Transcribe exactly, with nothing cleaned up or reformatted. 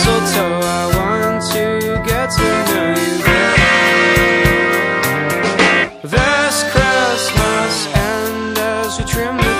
mistletoe, I want to get to know you better. This Christmas, and as we trim the